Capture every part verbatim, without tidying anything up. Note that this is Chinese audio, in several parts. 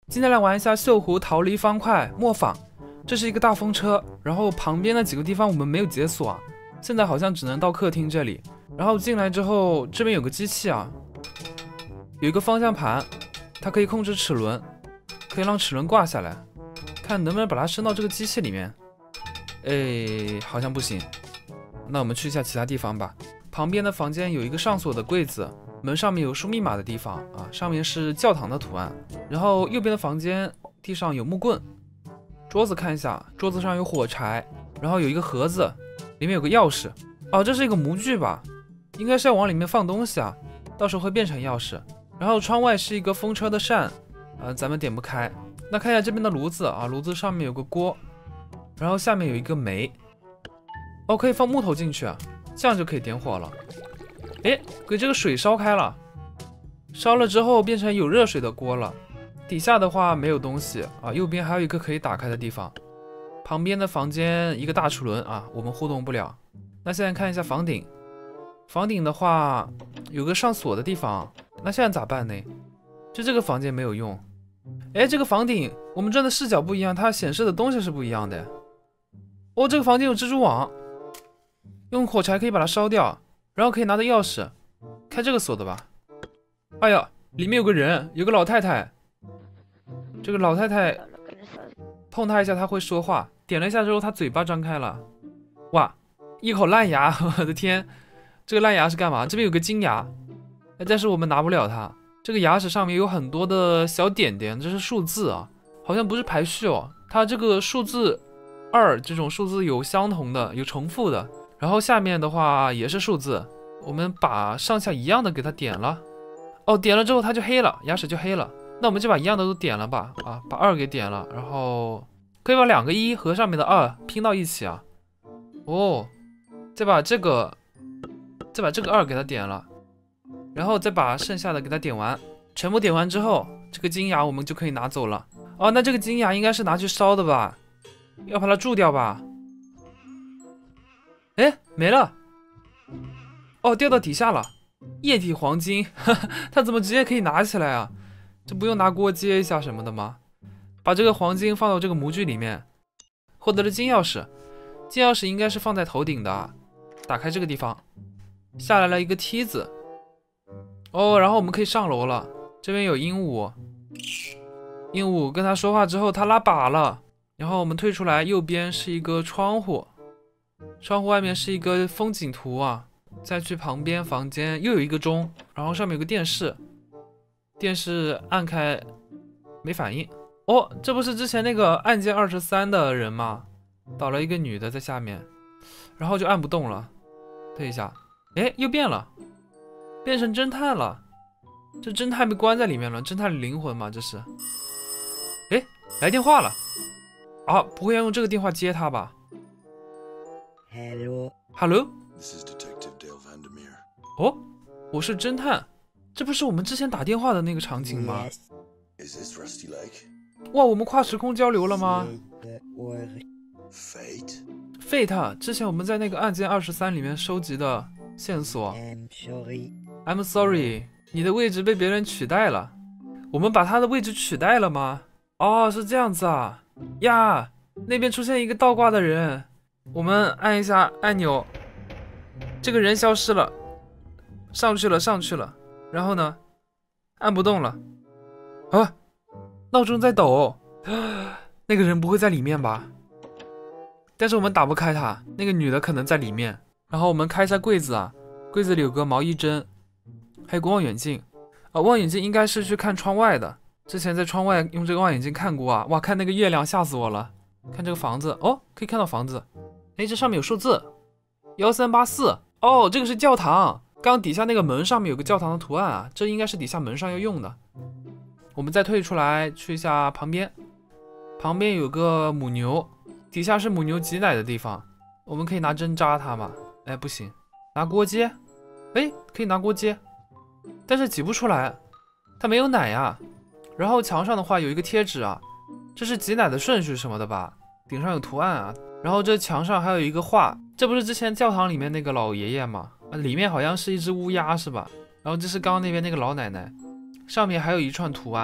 今天来玩一下锈湖逃离方块磨坊。这是一个大风车，然后旁边的几个地方我们没有解锁啊，现在好像只能到客厅这里。然后进来之后，这边有个机器啊，有一个方向盘，它可以控制齿轮，可以让齿轮挂下来，看能不能把它伸到这个机器里面。哎，好像不行。那我们去一下其他地方吧。旁边的房间有一个上锁的柜子，门上面有输密码的地方啊，上面是教堂的图案。然后右边的房间地上有木棍，桌子看一下，桌子上有火柴，然后有一个盒子，里面有个钥匙。哦，这是一个模具吧？应该是要往里面放东西啊，到时候会变成钥匙。然后窗外是一个风车的扇，呃，咱们点不开。那看一下这边的炉子啊，炉子上面有个锅，然后下面有一个煤。哦，可以放木头进去啊，这样就可以点火了。哎，给这个水烧开了，烧了之后变成有热水的锅了。底下的话没有东西啊，右边还有一个可以打开的地方。旁边的房间一个大齿轮啊，我们互动不了。那现在看一下房顶，房顶的话有个上锁的地方，那现在咋办呢？就这个房间没有用。哎，这个房顶我们转的视角不一样，它显示的东西是不一样的。哦，这个房间有蜘蛛网，用火柴可以把它烧掉，然后可以拿着钥匙开这个锁的吧。哎呀，里面有个人，有个老太太。这个老太太碰她一下，她会说话。点了一下之后，她嘴巴张开了。哇，一口烂牙！我的天，这个烂牙是干嘛？这边有个金牙，但是我们拿不了它。这个牙齿上面有很多的小点点，这是数字啊，好像不是排序哦。它这个数字二这种数字有相同的，有重复的。然后下面的话也是数字，我们把上下一样的给它点了。哦，点了之后它就黑了，牙齿就黑了。那我们就把一样的都点了吧，啊，把二给点了，然后可以把两个一和上面的二拼到一起啊。哦，再把这个，再把这个二给它点了，然后再把剩下的给它点完，全部点完之后，这个金牙我们就可以拿走了。哦，那这个金牙应该是拿去烧的吧？要把它蛀掉吧？哎，没了。哦，掉到底下了，液体黄金，哈哈，它怎么直接可以拿起来啊？这不用拿锅接一下什么的吗？把这个黄金放到这个模具里面，获得了金钥匙。金钥匙应该是放在头顶的，打开这个地方，下来了一个梯子。哦，然后我们可以上楼了。这边有鹦鹉，鹦鹉跟他说话之后，他拉粑了。然后我们退出来，右边是一个窗户，窗户外面是一个风景图啊。再去旁边房间又有一个钟，然后上面有个电视。电视按开没反应。哦，这不是之前那个案件二十三的人吗？倒了一个女的在下面，然后就按不动了。对一下，哎，又变了，变成侦探了。这侦探被关在里面了，侦探的灵魂嘛，这是。哎，来电话了。啊，不会要用这个电话接他吧 Hello Hello This is Detective Dale Vandermeer. 哦，我是侦探。这不是我们之前打电话的那个场景吗？ Is this Rusty Lake? 哇，我们跨时空交流了吗？ Fate? Fate， 之前我们在那个案件二十三里面收集的线索。 I'm sorry. I'm sorry， 你的位置被别人取代了。我们把他的位置取代了吗？哦，是这样子啊。呀，那边出现一个倒挂的人，我们按一下按钮，这个人消失了，上去了上去了。然后呢，按不动了。啊，闹钟在抖，那个人不会在里面吧？但是我们打不开他，那个女的可能在里面。然后我们开一下柜子啊，柜子里有个毛衣针，还有个望远镜啊，望远镜应该是去看窗外的。之前在窗外用这个望远镜看过啊，哇，看那个月亮吓死我了。看这个房子，哦，可以看到房子。哎，这上面有数字，一三八四。哦，这个是教堂。刚底下那个门上面有个教堂的图案啊，这应该是底下门上要用的。我们再退出来，去一下旁边，旁边有个母牛，底下是母牛挤奶的地方，我们可以拿针扎它吗？哎，不行，拿锅接，哎，可以拿锅接，但是挤不出来，它没有奶呀。然后墙上的话有一个贴纸啊，这是挤奶的顺序什么的吧，顶上有图案啊。然后这墙上还有一个画，这不是之前教堂里面那个老爷爷吗？里面好像是一只乌鸦是吧？然后这是刚刚那边那个老奶奶，上面还有一串图案，然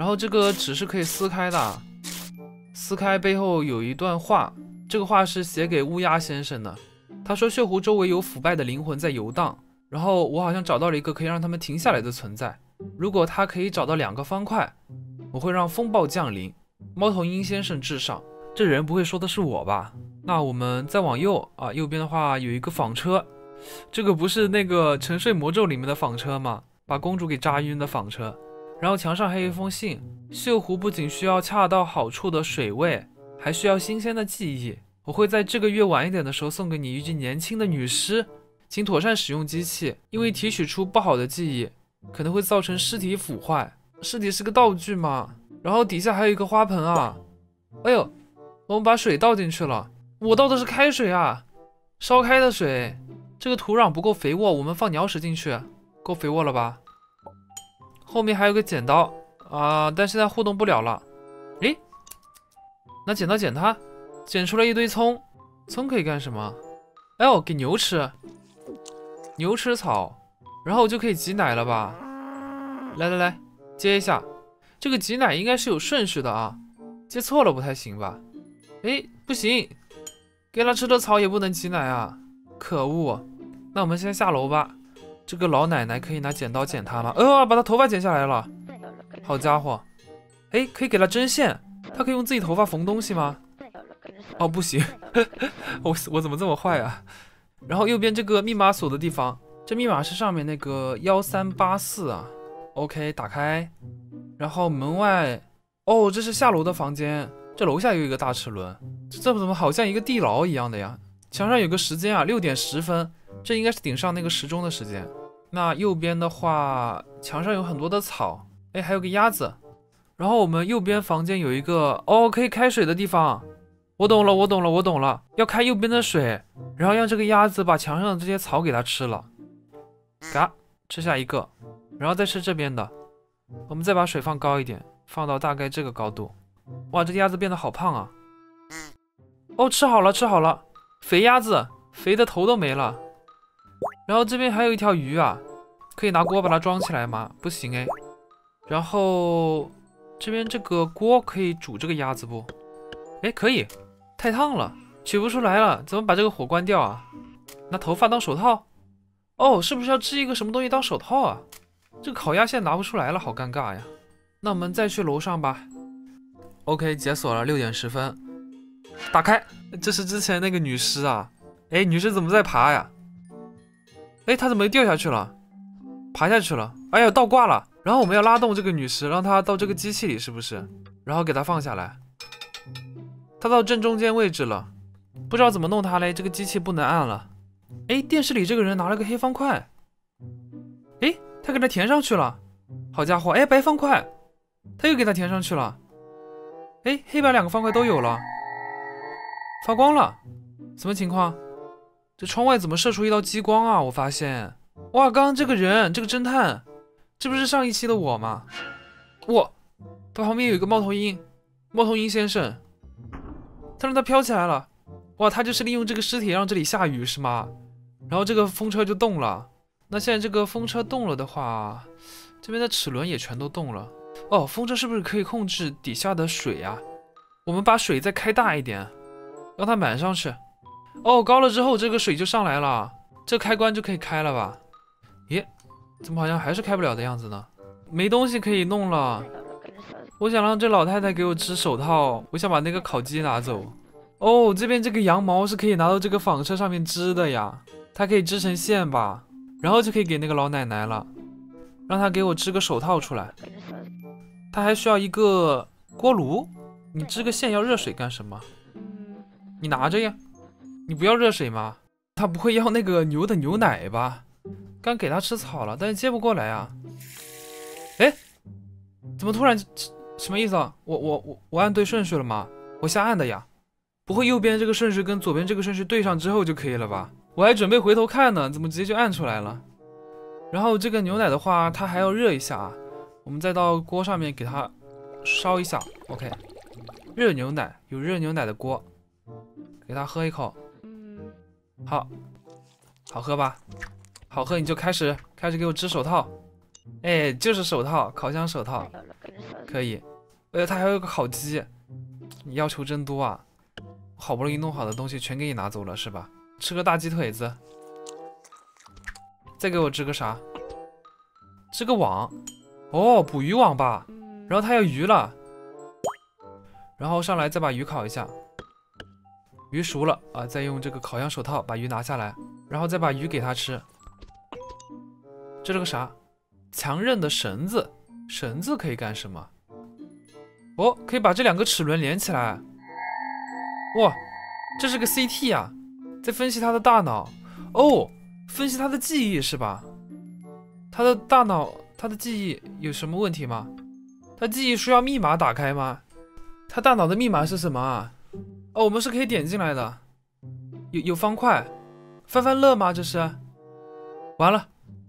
然后这个纸是可以撕开的，撕开背后有一段话，这个话是写给乌鸦先生的。他说血湖周围有腐败的灵魂在游荡，然后我好像找到了一个可以让他们停下来的存在。如果他可以找到两个方块，我会让风暴降临，猫头鹰先生至上。这人不会说的是我吧？那我们再往右啊，右边的话有一个纺车，这个不是那个沉睡魔咒里面的纺车吗？把公主给扎晕的纺车。然后墙上还有一封信，血湖不仅需要恰到好处的水位，还需要新鲜的记忆。我会在这个月晚一点的时候送给你一具年轻的女尸，请妥善使用机器，因为提取出不好的记忆可能会造成尸体腐坏。尸体是个道具嘛，然后底下还有一个花盆啊。哎呦，我们把水倒进去了，我倒的是开水啊，烧开的水。这个土壤不够肥沃，我们放鸟屎进去，够肥沃了吧？后面还有个剪刀啊，但现在互动不了了。诶，拿剪刀剪它，剪出来一堆葱，葱可以干什么？哎呦，给牛吃，牛吃草，然后就可以挤奶了吧？来来来，接一下，这个挤奶应该是有顺序的啊，接错了不太行吧？诶，不行，给它吃的草也不能挤奶啊，可恶！那我们先下楼吧。这个老奶奶可以拿剪刀剪她吗？呃，把她头发剪下来了，好家伙！哎，可以给她针线，她可以用自己头发缝东西吗？哦，不行，我我怎么这么坏啊？然后右边这个密码锁的地方，这密码是上面那个幺三八四啊。OK， 打开，然后门外，哦，这是下楼的房间，这楼下有一个大齿轮，这怎么好像一个地牢一样的呀？墙上有个时间啊，六点十分。这应该是顶上那个时钟的时间。那右边的话，墙上有很多的草，哎，还有个鸭子。然后我们右边房间有一个哦，可以开水的地方。我懂了，我懂了，我懂了，要开右边的水，然后让这个鸭子把墙上的这些草给它吃了，嘎，吃下一个，然后再吃这边的。我们再把水放高一点，放到大概这个高度。哇，这个鸭子变得好胖啊！哦，吃好了，吃好了，肥鸭子，肥的头都没了。然后这边还有一条鱼啊，可以拿锅把它装起来吗？不行哎。然后这边这个锅可以煮这个鸭子不？哎，可以，太烫了，取不出来了，怎么把这个火关掉啊？拿头发当手套？哦，是不是要织一个什么东西当手套啊？这个烤鸭现在拿不出来了，好尴尬呀。那我们再去楼上吧。OK， 解锁了，六点十分，打开，这是之前那个女尸啊。哎，女尸怎么在爬呀？哎，她怎么掉下去了？爬下去了。哎呀，倒挂了。然后我们要拉动这个女尸，让她到这个机器里，是不是？然后给她放下来。她到正中间位置了，不知道怎么弄她嘞。这个机器不能按了。哎，电视里这个人拿了个黑方块。哎，他给他填上去了。好家伙，哎，白方块，他又给他填上去了。哎，黑白两个方块都有了，发光了。什么情况？这窗外怎么射出一道激光啊？我发现，哇，刚刚这个人，这个侦探，这不是上一期的我吗？哇，他旁边有一个猫头鹰，猫头鹰先生，他让他飘起来了。哇，他就是利用这个尸体让这里下雨是吗？然后这个风车就动了。那现在这个风车动了的话，这边的齿轮也全都动了。哦，风车是不是可以控制底下的水啊？我们把水再开大一点，让它满上去。哦，高了之后这个水就上来了，这开关就可以开了吧？咦，怎么好像还是开不了的样子呢？没东西可以弄了。我想让这老太太给我织手套，我想把那个烤鸡拿走。哦，这边这个羊毛是可以拿到这个纺车上面织的呀，它可以织成线吧，然后就可以给那个老奶奶了，让她给我织个手套出来。她还需要一个锅炉，你织个线要热水干什么？你拿着呀，你不要热水吗？她不会要那个牛的牛奶吧？刚给她吃草了，但是接不过来啊。哎，怎么突然什么意思啊？我我我我按对顺序了吗？我瞎按的呀。不会右边这个顺序跟左边这个顺序对上之后就可以了吧？我还准备回头看呢，怎么直接就按出来了？然后这个牛奶的话，它还要热一下啊，我们再到锅上面给它烧一下。OK， 热牛奶，有热牛奶的锅，给它喝一口。好，好喝吧？好喝你就开始开始给我织手套。哎，就是手套，烤箱手套， 可以。呃，它还有个烤鸡，你要求真多啊！好不容易弄好的东西全给你拿走了是吧？吃个大鸡腿子，再给我织个啥？织个网。哦，捕鱼网吧。然后它要鱼了，然后上来再把鱼烤一下。鱼熟了啊，再用这个烤箱手套把鱼拿下来，然后再把鱼给它吃。这是个啥？强韧的绳子，绳子可以干什么？哦，可以把这两个齿轮连起来。哇，这是个 C T 啊，在分析他的大脑。哦，分析他的记忆是吧？他的大脑，他的记忆有什么问题吗？他记忆需要密码打开吗？他大脑的密码是什么啊？哦，我们是可以点进来的。有有方块，翻翻乐吗？这是？完了，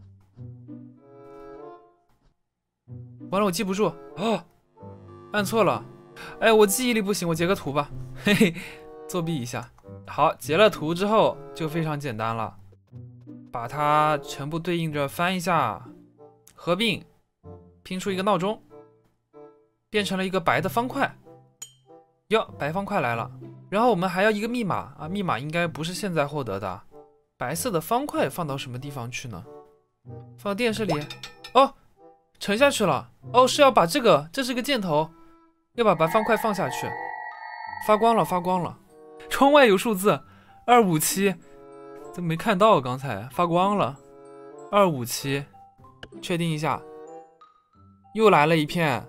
完了，我记不住哦，按错了。哎，我记忆力不行，我截个图吧，嘿嘿，作弊一下。好，截了图之后就非常简单了，把它全部对应着翻一下，合并，拼出一个闹钟，变成了一个白的方块。哟，白方块来了。然后我们还要一个密码啊，密码应该不是现在获得的。白色的方块放到什么地方去呢？放到电视里。哦，沉下去了。哦，是要把这个，这是个箭头，要把白方块放下去。发光了，发光了。窗外有数字二五七，怎么没看到？刚才发光了。二五七，确定一下。又来了一片。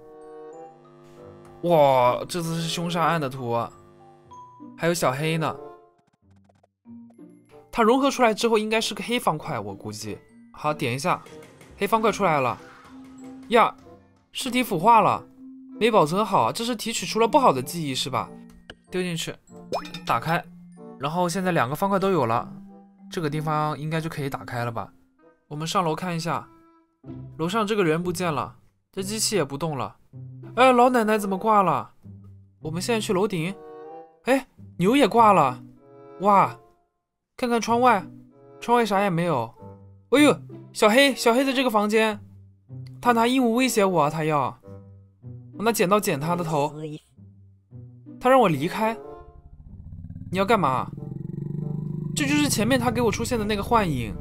哇，这次是凶杀案的图，还有小黑呢。它融合出来之后应该是个黑方块，我估计。好，点一下，黑方块出来了。呀，尸体腐化了，没保存好，这是提取出了不好的记忆是吧？丢进去，打开，然后现在两个方块都有了，这个地方应该就可以打开了吧？我们上楼看一下，楼上这个人不见了，这机器也不动了。哎，老奶奶怎么挂了？我们现在去楼顶。哎，牛也挂了。哇，看看窗外，窗外啥也没有。哎呦，小黑，小黑在这个房间，他拿鹦鹉威胁我，他要我拿剪刀剪他的头，他让我离开。你要干嘛？这就是前面他给我出现的那个幻影。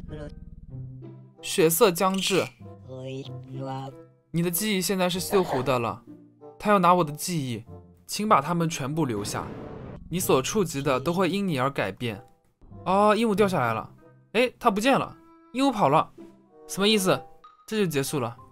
血色将至。你的记忆现在是锈糊的了，他要拿我的记忆，请把它们全部留下。你所触及的都会因你而改变。哦，鹦鹉掉下来了，哎，它不见了，鹦鹉跑了，什么意思？这就结束了。